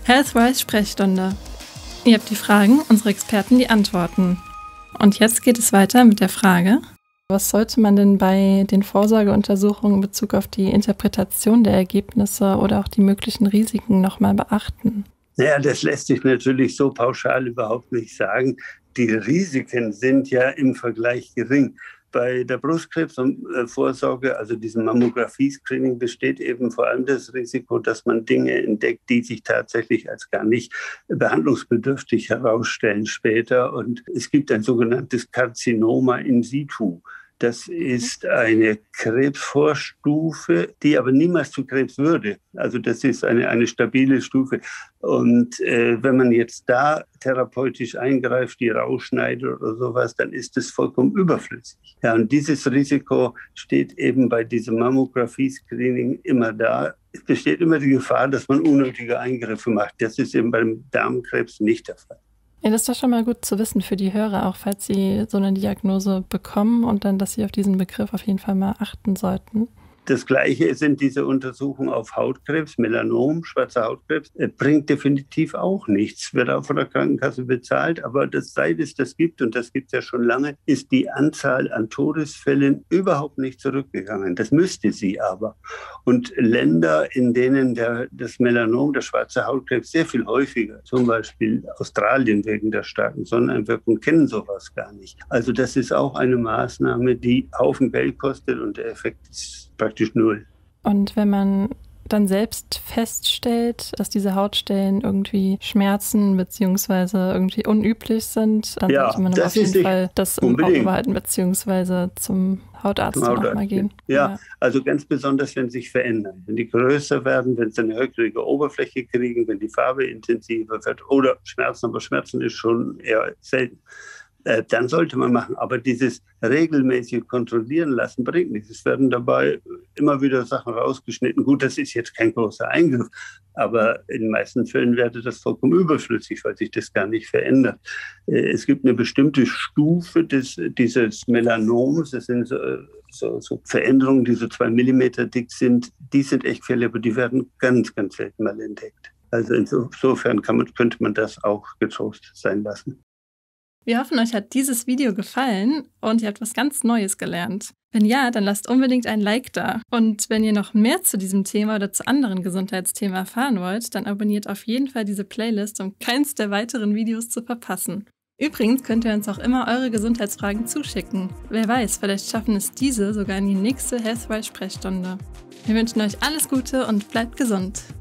Healthwise Sprechstunde. Ihr habt die Fragen, unsere Experten die Antworten. Und jetzt geht es weiter mit der Frage: Was sollte man denn bei den Vorsorgeuntersuchungen in Bezug auf die Interpretation der Ergebnisse oder auch die möglichen Risiken nochmal beachten? Naja, das lässt sich natürlich so pauschal überhaupt nicht sagen. Die Risiken sind ja im Vergleich gering. Bei der Brustkrebsvorsorge, also diesem Mammographie-Screening, besteht eben vor allem das Risiko, dass man Dinge entdeckt, die sich tatsächlich als gar nicht behandlungsbedürftig herausstellen später. Und es gibt ein sogenanntes Karzinoma in situ. Das ist eine Krebsvorstufe, die aber niemals zu Krebs würde. Also das ist eine stabile Stufe. Und wenn man jetzt da therapeutisch eingreift, die rausschneidet oder sowas, dann ist es vollkommen überflüssig. Ja, und dieses Risiko steht eben bei diesem Mammographie-Screening immer da. Es besteht immer die Gefahr, dass man unnötige Eingriffe macht. Das ist eben beim Darmkrebs nicht der Fall. Ja, das ist doch schon mal gut zu wissen für die Hörer, auch falls sie so eine Diagnose bekommen und dann, dass sie auf diesen Begriff auf jeden Fall mal achten sollten. Das Gleiche sind diese Untersuchungen auf Hautkrebs, Melanom, schwarzer Hautkrebs. Bringt definitiv auch nichts, wird auch von der Krankenkasse bezahlt. Aber seit es das gibt, und das gibt es ja schon lange, ist die Anzahl an Todesfällen überhaupt nicht zurückgegangen. Das müsste sie aber. Und Länder, in denen das Melanom, der schwarze Hautkrebs, sehr viel häufiger, zum Beispiel Australien wegen der starken Sonneneinwirkung, kennen sowas gar nicht. Also das ist auch eine Maßnahme, die Haufen Geld kostet und der Effekt ist praktisch null. Und wenn man dann selbst feststellt, dass diese Hautstellen irgendwie schmerzen bzw. irgendwie unüblich sind, dann sollte man auf jeden Fall das im Auge behalten bzw. zum Hautarzt auch mal gehen. Ja, also ganz besonders, wenn sie sich verändern. Wenn die größer werden, wenn sie eine höckrige Oberfläche kriegen, wenn die Farbe intensiver wird oder Schmerzen, aber Schmerzen ist schon eher selten. Dann sollte man machen. Aber dieses regelmäßig kontrollieren lassen bringt nichts. Es werden dabei immer wieder Sachen rausgeschnitten. Gut, das ist jetzt kein großer Eingriff, aber in den meisten Fällen wäre das vollkommen überflüssig, weil sich das gar nicht verändert. Es gibt eine bestimmte Stufe dieses Melanoms. Das sind so Veränderungen, die so 2 Millimeter dick sind. Die sind echt gefährlich, aber die werden ganz, ganz selten mal entdeckt. Also insofern könnte man das auch getrost sein lassen. Wir hoffen, euch hat dieses Video gefallen und ihr habt was ganz Neues gelernt. Wenn ja, dann lasst unbedingt ein Like da. Und wenn ihr noch mehr zu diesem Thema oder zu anderen Gesundheitsthemen erfahren wollt, dann abonniert auf jeden Fall diese Playlist, um keins der weiteren Videos zu verpassen. Übrigens könnt ihr uns auch immer eure Gesundheitsfragen zuschicken. Wer weiß, vielleicht schaffen es diese sogar in die nächste Healthwise Sprechstunde. Wir wünschen euch alles Gute und bleibt gesund.